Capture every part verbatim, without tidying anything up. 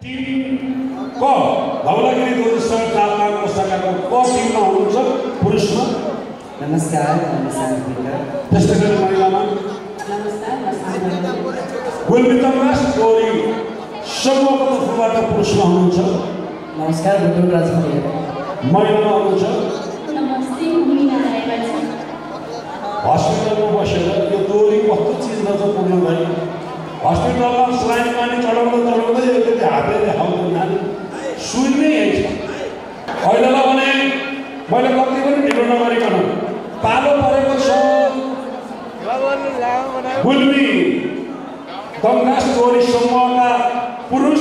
क धवलागिरी दोहोरी सडक तालुकाको शाखाको क टिममा हुनुहुन्छ पुरुषमा। नमस्कार, म शान्तिका। त्यस्तै गरी महिलामा नमस्कार, म शान्तिका। गुलबितमराज दोहोरी समूहको तर्फबाट पुरुषमा हुनुहुन्छ। नमस्कार, बुटुल राजपरिया। महिलामा हुनुहुन्छ। नमस्ते, मुनिना रायबाजी। हस्पिटलमा बसेर यो दोहोरी कस्तो चिज रहेछ पुग्नु भाइ। हस्पिटलमा स्लाइन पानी चढाउँदा चढाउँदै एकचोटि हातले देखाउँदैन नानी सुई नै यही छ। अहिलेलाई भने मैले कति पनि ढिलो नगरिकन पालो परेको छ गुल्मी दमराज दोहोरी समूहका पुरुष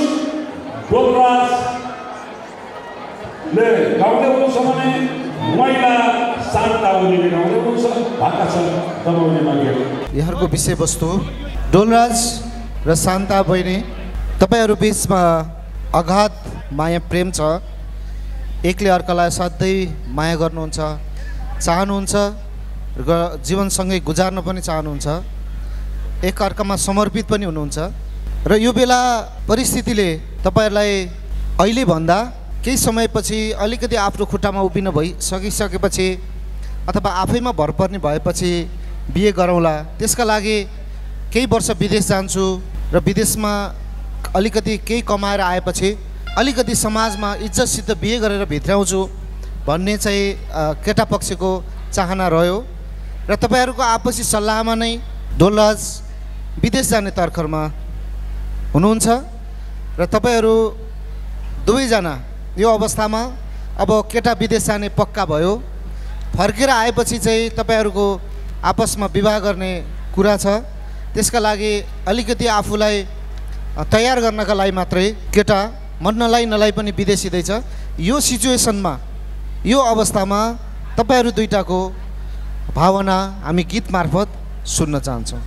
डोलराजले गाउँदै हुनुहुन्छ भने महिला शान्ता ओलीले गाउँदै हुनुहुन्छ। भाका छ दमौलीमा गेल। यहाँको विषयवस्तु डोलराज र शान्ता बहिनी तपाईहरु बीचमा अगाध माया प्रेम छ। एकले अर्कालाई सधैँ माया गर्नुहुन्छ, चाहनुहुन्छ र जीवनसँगै गुजार्न पनि चाहनुहुन्छ। एक अर्कामा समर्पित पनि हुनुहुन्छ र यो बेला परिस्थितिले तपाईहरुलाई अहिले भन्दा केही समयपछि अलिकति आफ्नो खुट्टामा उभिन भइसकिसकेपछि अथवा आफैमा भर पर्ने भएपछि बिहे गरौँला, त्यसका लागि केही वर्ष विदेश जान्छु र विदेशमा अलिकति केही कमाएर आएपछि अलिकति समाजमा इज्जतसित बिहे गरेर भित्राउँछु भन्ने चाहिँ केटा पक्षको चाहना रह्यो र तपाईहरुको आपसी सल्लाहमा नै डोलराज विदेश जाने तर्खरमा हुनुहुन्छ र तपाईहरु दुवैजना यो अवस्थामा अब केटा विदेश जाने पक्का भयो। फर्केर आएपछि चाहिँ तपाईहरुको आपसमा विवाह गर्ने कुरा छ। त्यसका लागि अलिकति आफूलाई तयार गर्नका लागि मात्रै केटा मन नलाई नलाई पनि विदेशिँदैछ। यो सिचुएसनमा यो अवस्थामा तपाईहरु दुईटाको भावना हामी गीत मार्फत सुन्न चाहन्छौँ।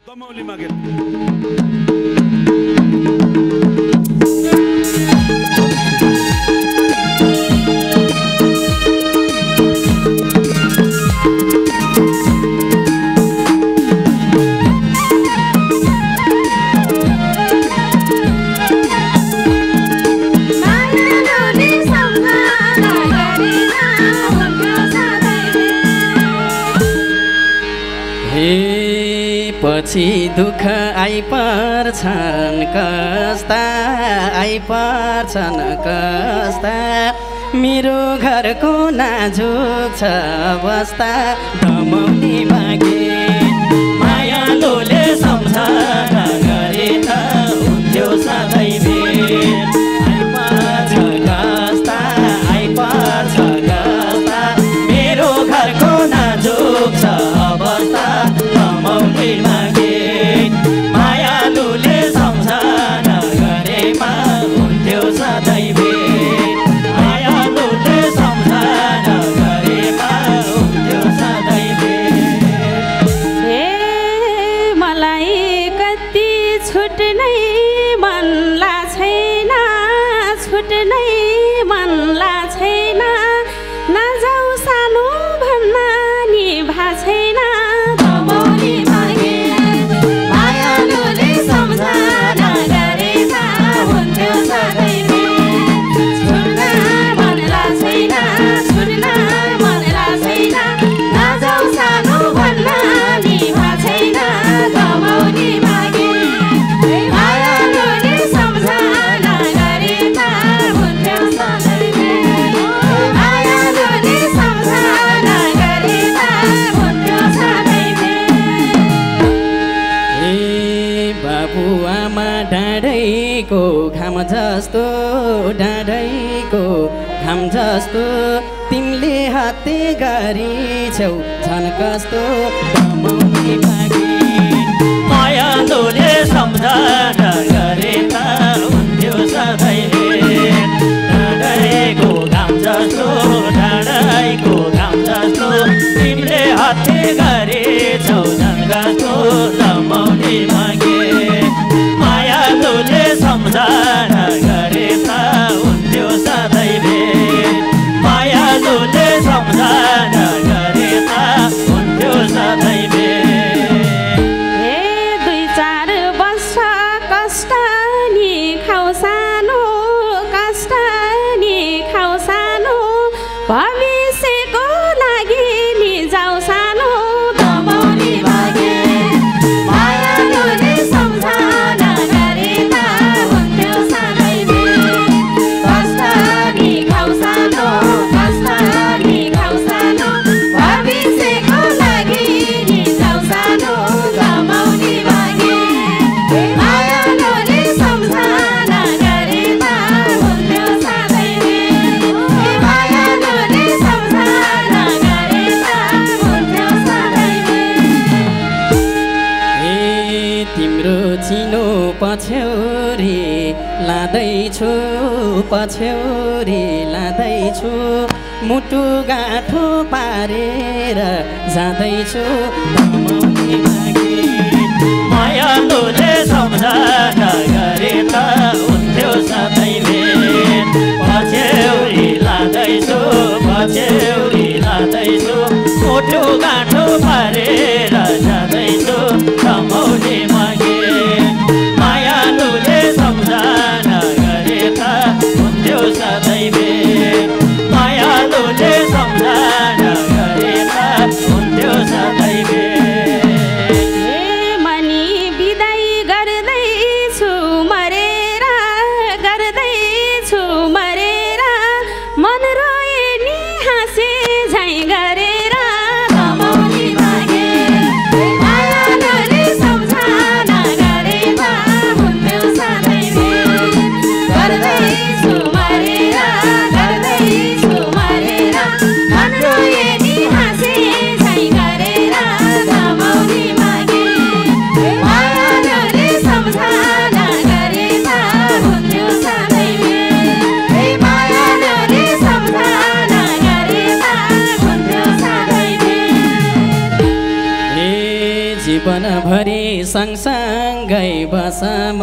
पछि दुःख आइपर्छन् कस्ता आइपर्छन् कस्ता मेरो घरको नाजुक छ अवस्था दमाउने मागे मायालुले सम्झना गरे त हुन्थ्यो सधैँ भेट आइपर्छ कस्ता आइपर्छ कस्ता मेरो घरको नाजुक छ अवस्था दमाउने मागे मायालुले सम्झना गरेमा हुन्थ्यो सधैँ भेट मायालुले सम्झना गरेमा हुन्थ्यो सधैँ भेट। हे मलाई कति छुट्नै मनला छैन छुट्नै मनला छैन नजाऊ सानो भन्न नि भा छैन दमाउने मागे मायालुले सम्झना गरेमा हुन्थ्यो सधैँ भेट छुट्न मनला छैन छुट्न मनला छैन नजाऊ सानो भन्न नि भा छैन दमाउने मागे मायालुले सम्झना गरेमा हुन्थ्यो सधैँ भेट मायालुले सम्झना गरेमा हुन्थ्यो सधैँ भेट। ए बाबुआमा डाँडैको घाम जस्तो डाँडैको घाम जस्तो तिमीले हाते गरिछौ झन् कस्तो दमाउने मागे मायालुले सम्झना गरे त हुन्थ्यो सधैँ भेट डाँडैको घाम जस्तो डाँडैको घाम जस्तो तिमीले हाते गरेछौ झन् कस्तो दमाउने मागे मायालुले सम्झना गरे त हुन्थ्यो सधैँ भेट मायालुले सम्झना गरे त हुन्थ्यो सधैँ भेट। हे दुई चार वर्ष कष्ट नि खाऊ सानो पछ्यौरी लाँदैछु पछ्यौरी लाँदैछु मुटु गाँठो पारेर जाँदैछु धमाउने मागे मायालुले सम्झना गरे त हुन्थ्यो सधैँ भेट पछ्यौरी लाँदैछु पछ्यौरी लाँदैछु मुटु गाँठो पारेर जाँदैछु धमाउने मागे मायालुले सम्झना गरे त हुन्थ्यो सधैँ भेट मायालुले सम्झना गरे त हुन्थ्यो सधैँ भेट मनी बिदाई गर्दैछु मरेर गर्दैछु मरेर मन रोए नि हाँसे झैँ गरेर धमाउने मागे मायालुले सम्झना गरे त हुन्थ्यो सधैँ भेट गर्दैछु मरेर गर्दैछु मरेर मन रोए नि हाँसे झैँ गरेर धमाउने मागे मायालुले सम्झना गरे त हुन्थ्यो सधैँ भेट मायालुले सम्झना गरे त हुन्थ्यो सधैँ भेट ए जीवनभरि सँगसँगै बसम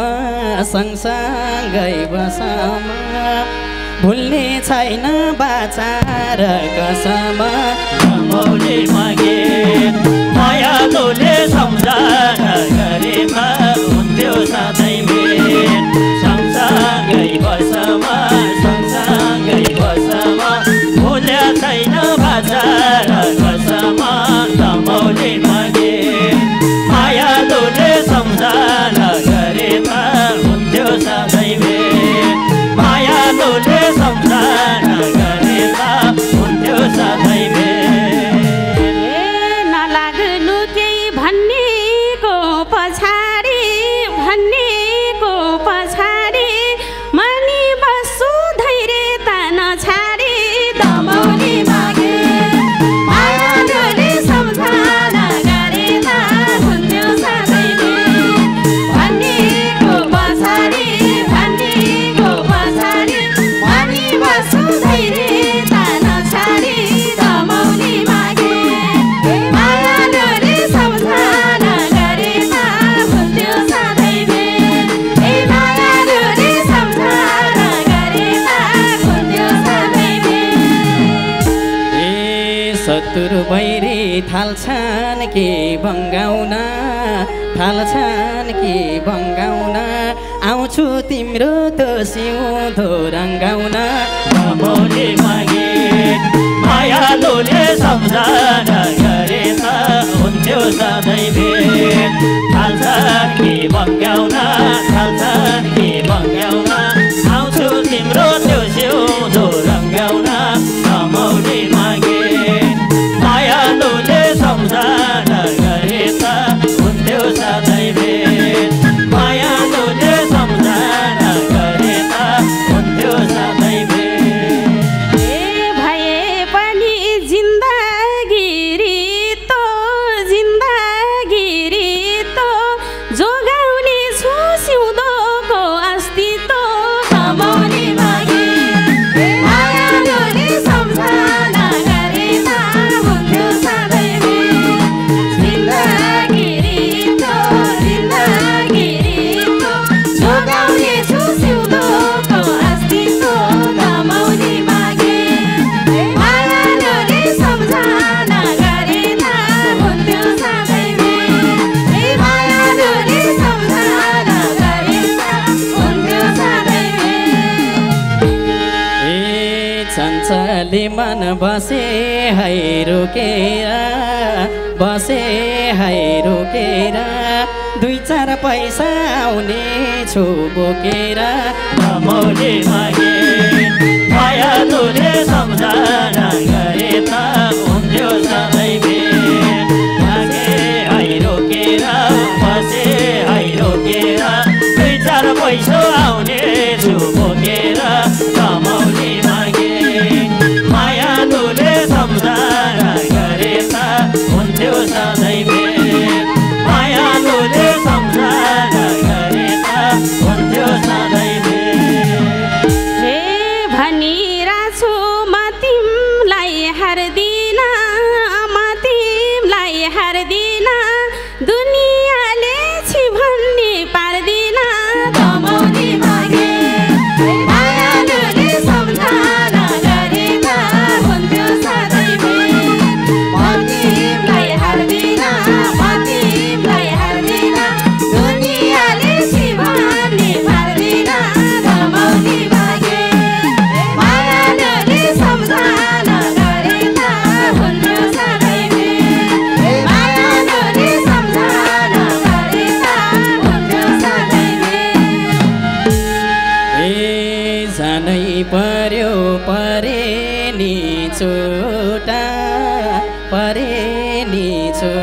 सँगसँगै बसम भुल्ने छैन बाचार कसम धमाउने मागे मायालुले सम्झना गरे त हुन्थ्यो सधैँ भेट सँगसँगै बसम सँगसँगै बसम भुल्या छैन बाचार कसम धमाउने मागे मायालुले सम्झना गरे त हुन्थ्यो सधैँ भेट मायालुले सम्झना गरे त हुन्थ्यो सधैँ भेट ए नलाग्नु केही भन्नेको पछाडि भन्नेको पछाडि मनी बस्छु धैर्यता नछाडी धमाउने मागे मायालुले सम्झना गरे त हुन्थ्यो सधैँ भेट भन्नेको पछाडि भन्नेको पछाडि मनी बस्छु धैर्यता नछाडी धमाउने मागे मायालुले सम्झना गरे त हुन्थ्यो सधैँ भेट ए मायालुले सम्झना गरे त हुन्थ्यो सधैँ भेट ए शत्रु बैरी थाल्छन् कि बङ्गाउन थाल्छन् कि बङ्गाउन आउँछु तिम्रो त सिउँदो रङ्गाउन धमाउने मागे मायालुले सम्झना गरे त हुन्थ्यो सधैँ भेट थाल्छन् कि बङ्गाउन थाल्छन् कि बङ्गाउन आउँछु तिम्रो त्यो सिउँदो रङ्गाउन धमाउने मागे मायालुले सम्झना गरे त हुन्थ्यो सधैँ भेट मायालुले सम्झना गरे त हुन्थ्यो सधैँ भेट ए भए पनि जिन्दगी रितो जिन्दगी रितो जोगाउने छु सिउँदोको अस्तित्व धमाउने मागे मायालुले सम्झना गरे त हुन्थ्यो सधैँ भेट जिन्दगी रितो जिन्दगी रितो जोगाउने छु सिउँदोको अस्तित्व धमाउने मागे मायालुले सम्झना गरे त हुन्थ्यो सधैँ भेट ए मायालुले सम्झना गरे त हुन्थ्यो सधैँ भेट ए चञ्चली मन बसे है रोकेर बसे है रोकेर दुई चार पैसा आउने छु बोकेर धमाउने मागे मायालुले सम्झना गरे त हुन्थ्यो सधैँ भेट मागे है रोकेर बसे है रोकेर दुई चार पैसा आउने छु बोकेर धमाउने मागे मायालुले सम्झना गरे त हुन्थ्यो सधैँ भेट मायालुले सम्झना गरे त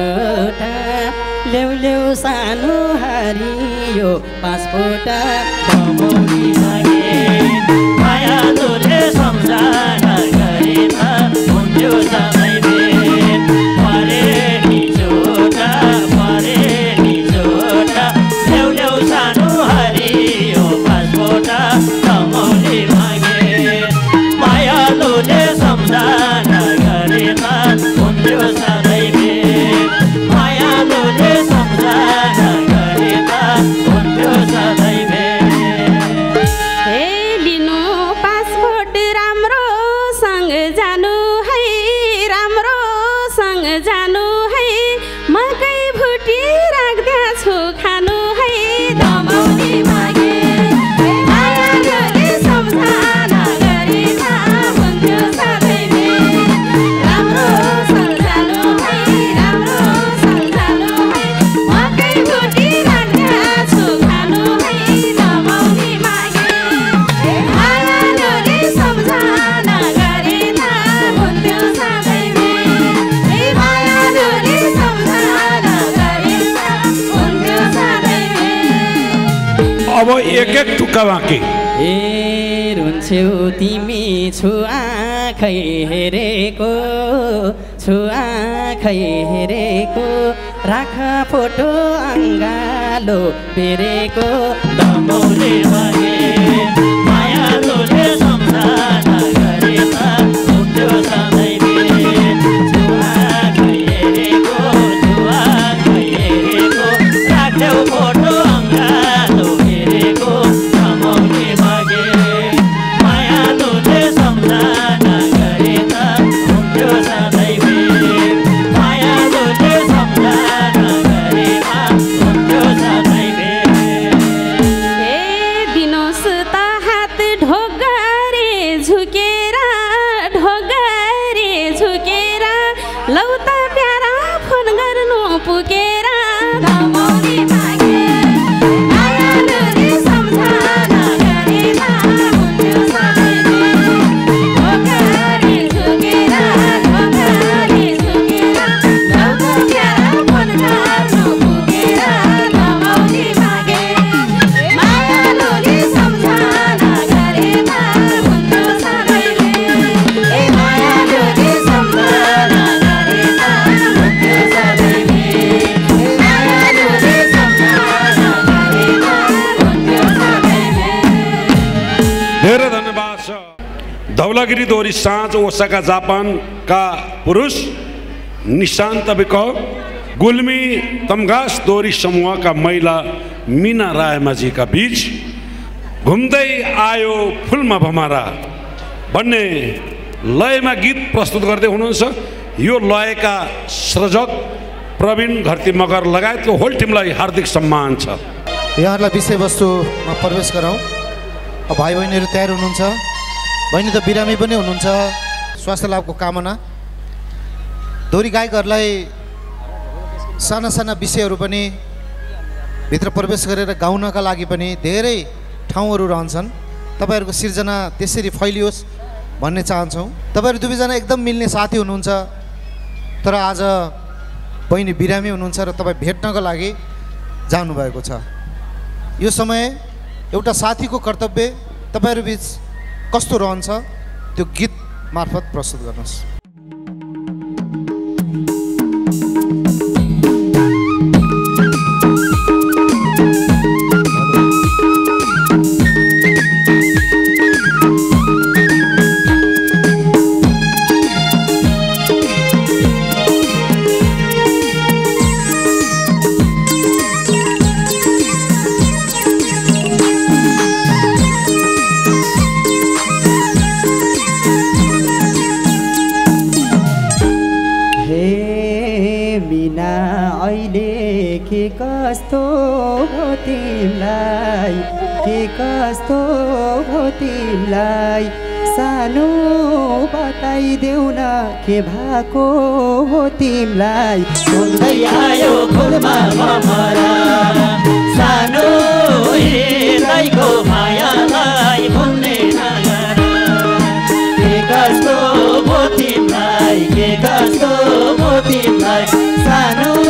छोटा ल्याउ ल्याउ सानो हरियो पासपोर्ट दमौली मागे मायालुले सम्झना गरेमा हुन्थ्यो सधैँ भेट परे नि छोटा परे नि छोटा ल्याउ ल्याउ सानो हरियो पासपोर्ट दमौली मागे मायालुले सम्झना गरेमा हुन्थ्यो सधैँ भेट मायालुले सम्झना गरेमा हुन्थ्यो सधैँ भेट हे लिनु पासपोर्ट राम्रोसँग जानु है राम्रोसँग जानु है मकै भुटी राख्दा छु खानु है दमौली मागे मायालुले सम्झना गरेमा हुन्थ्यो सधैँ भेट राम्रोसँग जानु है राम्रोसँग जानु है मकै भुटी राख्दा छु खानु है दमौली मागे मायालुले सम्झना गरेमा हुन्थ्यो सधैँ भेट हे मायालुले सम्झना गरेमा हुन्थ्यो सधैँ भेट अब एक एक टुक्का बाँकी ए रुन्छौ तिमी छु आँखै हेरेको छु आँखै हेरेको राख फोटो अङ्गालो पेरेको दमौली मागे मायालुले सम्झना गरेमा हुन्थ्यो सधैँ भेट छुवाखै हेरेको छुवाखै हेरेको राख्थ्यौ फोटो अङ्गालो हेरेको दमौली मागे मायालुले सम्झना गरेमा हुन्थ्यो सधैँ भेट मायालुले सम्झना गरेमा हुन्थ्यो सधैँ भेट हे दिनोस् त हात ढोगरे झुकेर ढोगरे झुकेर लौ त प्यारा फोन गर्नु पुगेर दमौली मागे मायालुले सम्झना गरेमा हुन्थ्यो सधैँ भेट ढोगरे झुकेर ढोगरे झुकेर लौ त प्यारा फोन गर्नु पुगेर दमौली मागे मायालुले सम्झना गरेमा हुन्थ्यो सधैँ भेट हे मायालुले सम्झना गरेमा हुन्थ्यो सधैँ भेट हे मायालुले सम्झना गरेमा हुन्थ्यो सधैँ भेट धेरै धन्यवाद छ धौलागिरी दोहोरी साँझ ओसाका जापानका पुरुष निशान्त विक गुल्मी तमघास दोहोरी समूहका महिला मिना रायमाझीका बीच घुम्दै आयो फुलमा भमारा भन्ने लयमा गीत प्रस्तुत गर्दै हुनुहुन्छ यो लयका सृजक प्रवीण घरती मगर लगायतको होल टिमलाई हार्दिक सम्मान छ यहाँहरूलाई विषयवस्तुमा प्रवेश गरौँ अब भाइ बहिनीहरू तयार हुनुहुन्छ बहिनी त बिरामी पनि हुनुहुन्छ स्वास्थ्य लाभको कामना दोहोरी गायकहरूलाई साना साना विषयहरू पनि भित्र प्रवेश गरेर गाउनका लागि पनि धेरै ठाउँहरू रहन्छन् तपाईँहरूको सिर्जना त्यसरी फैलियोस् भन्ने चाहन्छौँ तपाईँहरू दुवैजना एकदम मिल्ने साथी हुनुहुन्छ तर आज बहिनी बिरामी हुनुहुन्छ र तपाईँ भेट्नको लागि जानुभएको छ यो समय एउटा साथीको कर्तव्य तपाईँहरू बिच कस्तो रहन्छ त्यो गीत मार्फत प्रस्तुत गर्नुहोस् कस्तो हो तिमीलाई के कस्तो हो तिमीलाई सानो बताइदेऊ न के भएको हो तिमीलाई सुन्दै आयो फुलमा भमरा सानो हृदयको मायालाई भुल्ने नगर के कस्तो हो तिमीलाई के कस्तो हो तिमीलाई सानो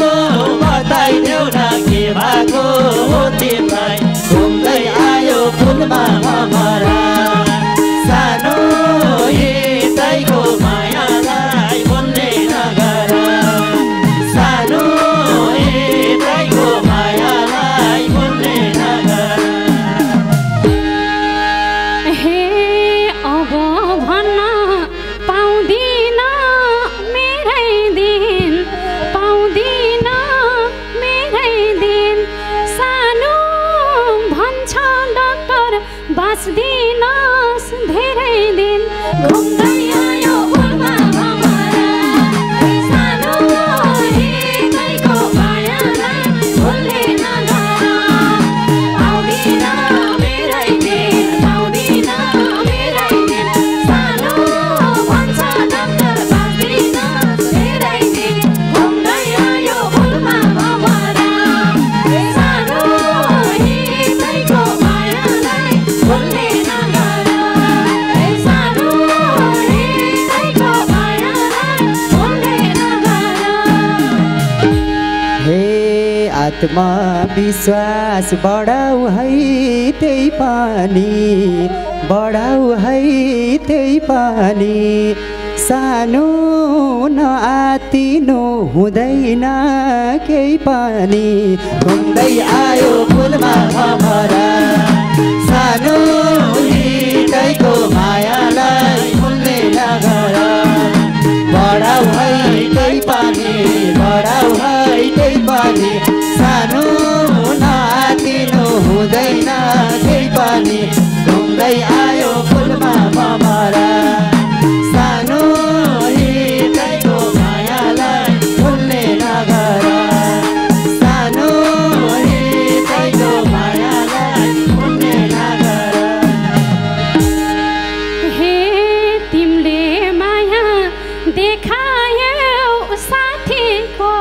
आत्मविश्वास बढाऊ है त्यही पनि बढाऊ है त्यही पनि सानो नआतिनु हुँदैन केही पनि घुम्दै आयो फुलमा भमरा सानो हृदयको मायालाई भुल्ने नगर बढाऊ है त्यही पनि बढाऊ है त्यही पनि सानो नआतिनु हुँदैन केही पनि घुम्दै आयो फुलमा भमरा सानो हृदयको मायालाई भुल्ने नगर सानो हृदयको मायालाई भुल्ने नगर हे तिमीले माया देखायौ साथीको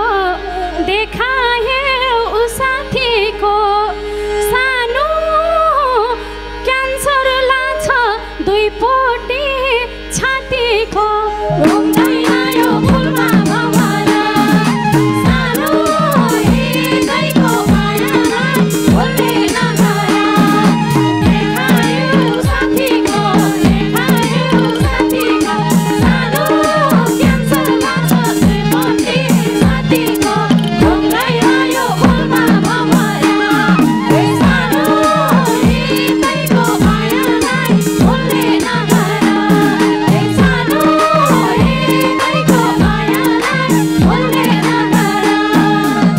देखायौ साथीको सानो क्यान्सर लाग्छ दुईपट्टि छातीको घुम्दै आयो फुलमा भमरा सानो हृदयको मायालाई भुल्ने नगर देखायौ साथीको देखायौ साथीको सानो क्यान्सर लाग्छ दुईपट्टि छातीको घुम्दै आयो फुलमा भमरा सानो हृदयको मायालाई भुल्ने नगर सानो हृदयको मायालाई भुल्ने नगर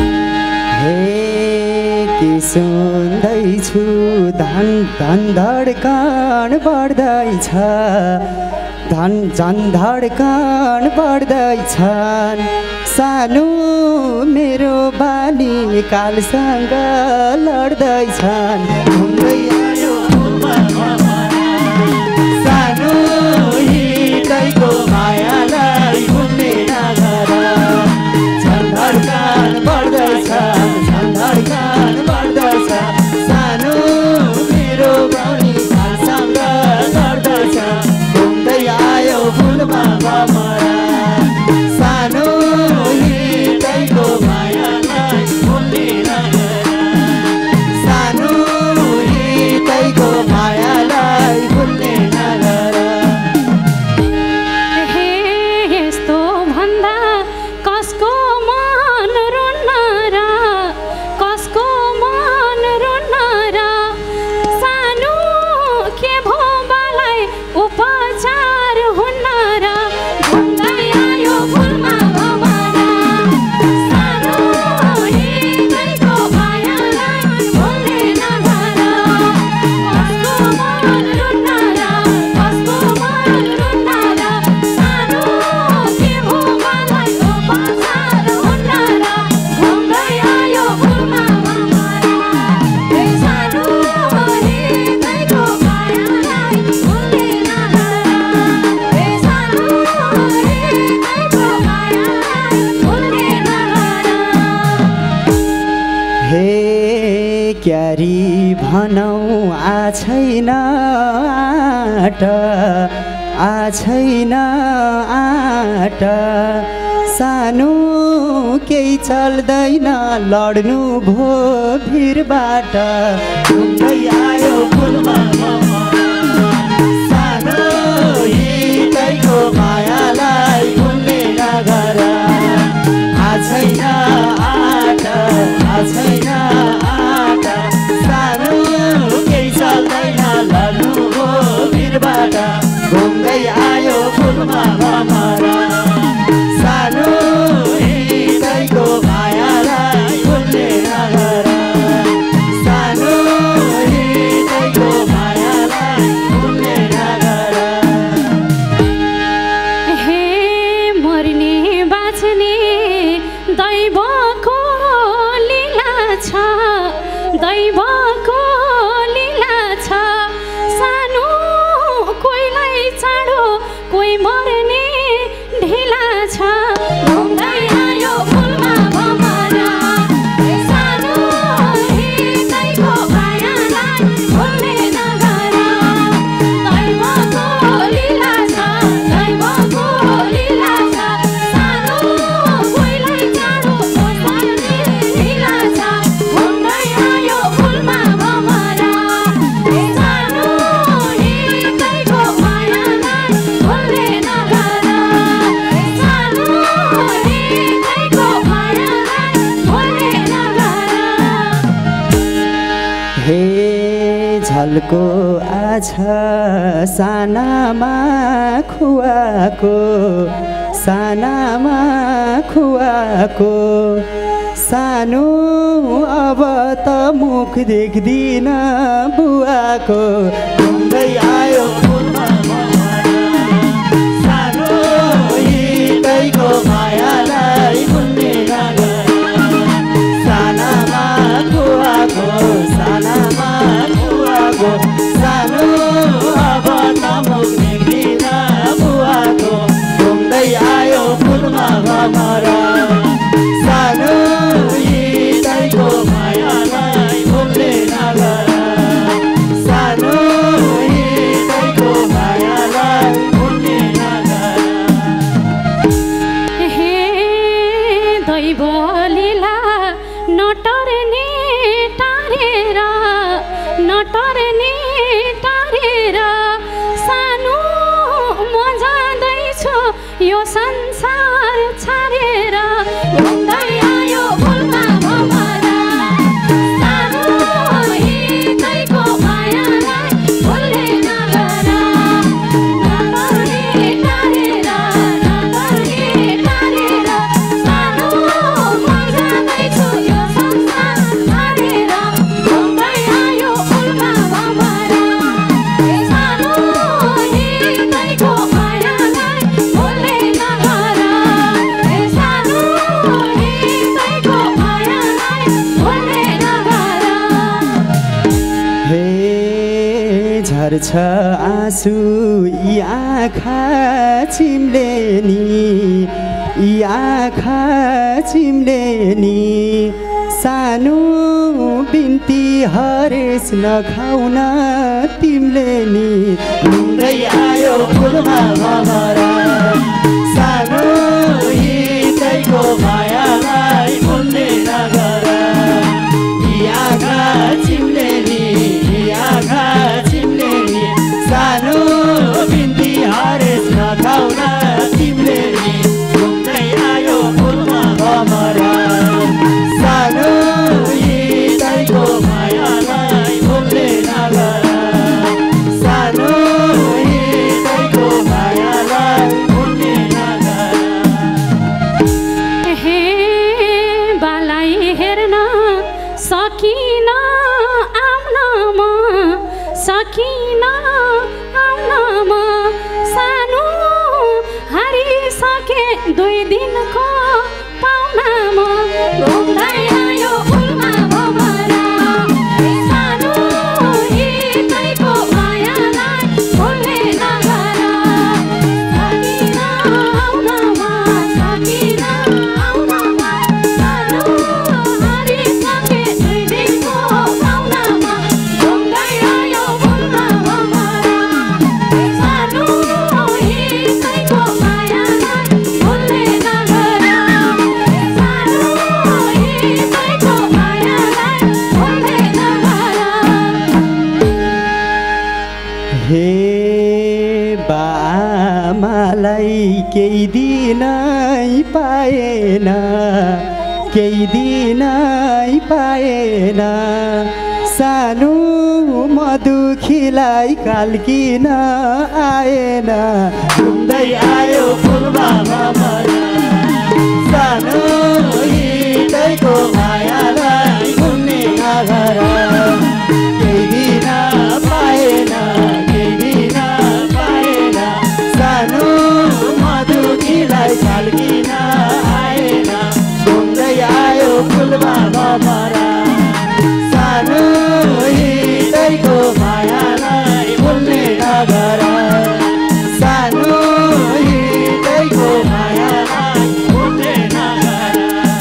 हे के सुन्दैछु धन धन धड्कन बढ्दैछ धन झन धड्कन बढ्दैछन् सानो मेरो बानी कालसँग लड्दैछन् घुम्दै आयो फुलमा भमरा सानो हृदयको मायालाई भुल्ने नगर झन धड्कन बढ्दैछ झन धड्कन बढ्दैछ सानो मेरो बानी कालसँग लड्दैछ घुम्दै आयो फुलमा भमरा सानो हृदयको मायालाई भुल्ने नगर सानो हृदयको मायालाई भुल्ने नगर हे यस्तो भन्दा कसको मन रुन्न र कसको मन रुन्न र सानो के भो बालाई उपचार हुन्न र घुम्दै आयो फुलमा भमरा सानो हृदयको मायालाई भुल्ने नगर कसको मन रुन्न र कसको मन रुन्न र सानो के भो बालाई उपचार हुन्न र घुम्दै आयो फुलमा भमरा सानो हृदयको मायालाई भुल्ने नगर सानो हृदयको मायालाई भुल्ने नगर हे क्यारी भनौ आ छैन आट आ छैन आट सानो केही चल्दैन लड्नु भो भिरबाट घुम्दै आयो फुलमा भमरा सानो हृदयको मायालाई भुल्ने नगर आ छैन आट आ छैन आट सानो केही चल्दैन लड्नु भो भिरबाट घुम्दै आयो फुलमा भमरा सानो हृदयको मायालाई भुल्ने नगर सानो हृदयको मायालाई भुल्ने नगर हे मर्ने बाँच्ने दैवको लीला छ दैवको लीला छ सानो कोहीलाई चाँडो कोही मर्ने ढिला छ घुम्दै आयो फुलमा भमरा सानो हृदयको मायालाई भुल्ने नगर दैवको लीला छ दैवको लीला छ सानो कोहीलाई चाँडो खालको आज सानामा खुवाको सानामा खुवाको सानो अब त मुख देख्दिन बुवाको घुम्दै आयो फुलमा सानो हिँड्दैको मायालाई भुल्ने नगर सानामा खुवाको सानामा खुवाको सानो अब त मुख देख्दिन बुवाको घुम्दै आयो फुलमा भमरा सानो हिँड्दैको मायालाई भुल्ने नगर सानो हिँड्दैको मायालाई भुल्ने नगर हे दैव लीला नटर्ने टारेर नटर्ने टारेर सानो म जाँदैछु यो संसार छाडेर घुम्दै आयो फुलमा भमरा सानो हिँड्दैको मायालाई भुल्ने नगर नटर्ने टारेर नटर्ने टारेर सानो म जाँदैछु यो संसार छाडेर घुम्दै आयो फुलमा भमरा सानो हिँड्दैको मायालाई भुल्ने नगर सानो हिँड्दैको मायालाई भुल्ने नगर हे झर्छ आँसु यी आँखा चिम्लेनी यी आँखा चिम्लेनी सानो बिन्ती हरेस नखाउन तिमीले नि घुम्दै आयो फुलमा भमरा सानो हिँड्दैको मायालाई भुल्ने नगर यी आँखा चिम्लेनी यी आँखा चिम्लेनी सानो बिन्ती हरेस नखाउन तिमीले नि घुम्दै आयो फुलमा भमरा सानो हिँड्दैको मायालाई भुल्ने नगर सानो हिँड्दैको मायालाई भुल्ने नगर हे बालाई हेर्न सकिन आउन म सकिन आउन म सानो हारिसके दुई दिनको पाउनामा घुम्दै आयो फुलमा भमरा सानो हिँड्दैको मायालाई भुल्ने नगर सकिन आउनमा सकिन आउनमा सानो हारिसके दुई दिनको पाउनामा घुम्दै आयो फुलमा भमरा सानो हिँड्दैको मायालाई भुल्ने नगर सानो हिँड्दैको मायालाई भुल्ने नगर हे बामालाई केही दिनै पाएन केही दिनै पाएन सानो म दुखीलाई काल्किन आएन घुम्दै आयो फुलमा भमरा सानो हिँड्दैको मायालाई भुल्ने नगर केही दिन पाएन केही दिन पाएन सानो म दुखीलाई काल्किन आएन घुम्दै आयो फुलमा भमरा सानो हिँड्दैको मायालाई भुल्ने नगर सानो हिँड्दैको मायालाई भुल्ने नगर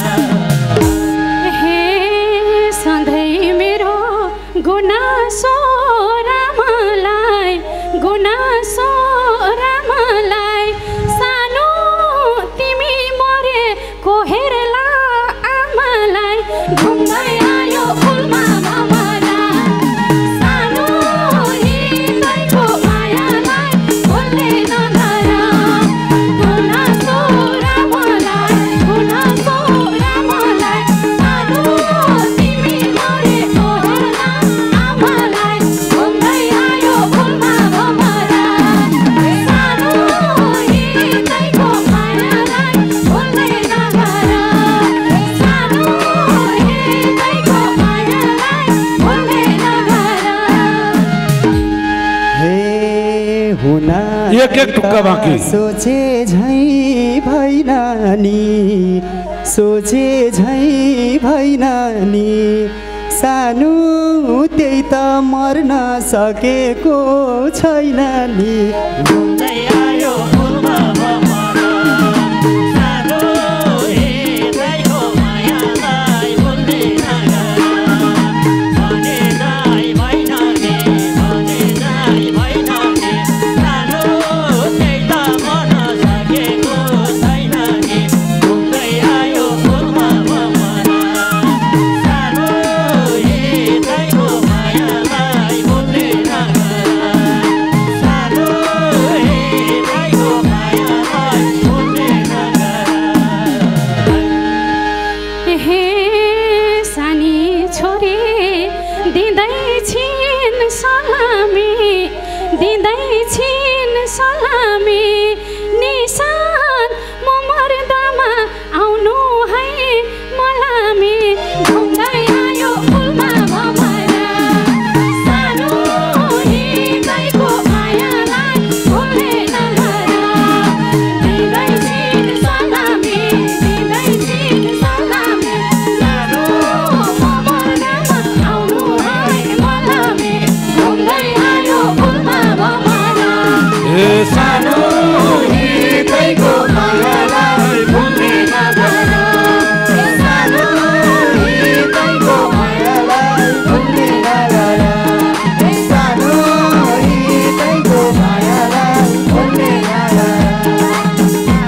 हे सधैँ मेरो गुनासो रामलाई गुनासो रामलाई सानो तिमी मरेको हेर्ला आमालाई घुम्दै आयो फुलमा भमरा सानो हिँड्दैको मायालाई भुल्ने नगर गुनासो रामलाई गुनासो रामलाई सानो तिमी मरेको हेर्ला आमालाई घुम्दै एक एक टुक्का बाँकी। सोचे झै भैन नि सोचे झै भैन नि सानो त्यही त मर्न सकेको छैन नि घुम्दै आयो फुलमा भमरा सानो हृदयको मायालाई भुल्ने नगर भने जाइ भएन नि भने जाइ भएन नि सानो त्यही त मर्न सकेको छैन नि घुम्दै आयो फुलमा भमरा सानो हृदयको मायालाई भुल्ने नगर सानो हृदयको मायालाई भुल्ने नगर हे सानी छोरी दिँदैछिन् सलामी दिँदैछिन् सलामी निशान म मर्दामा आउनु है मलामी घुम्दै आयो फुलमा भमरा सानो हृदयको मायालाई भुल्ने नगर दिँदैछिन् सलामी दिँदैछिन् सलामी सानो म मर्दामा आउनु है मलामी घुम्दै आयो फुलमा भमरा ए सानो हृदयको मायालाई भुल्ने नगर सानो हृदयको मायालाई भुल्ने नगर सानो हृदयको मायालाई भुल्ने नगर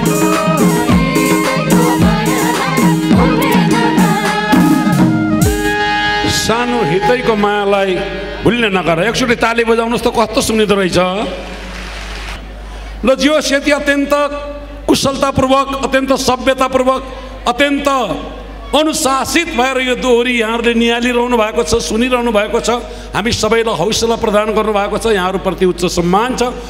सानो हृदयको मायालाई भुल्ने नगर। एकचोटि ताली बजाउनुहोस् त कस्तो सुनिँदो रहेछ। ल जियो सेती अत्यन्त कुशलतापूर्वक अत्यन्त सभ्यतापूर्वक अत्यन्त अनुशासित भएर यो दोहोरी यहाँहरूले निहालिरहनु भएको छ सुनिरहनु भएको छ। हामी सबैलाई हौसला प्रदान गर्नुभएको छ। यहाँहरूप्रति उच्च सम्मान छ।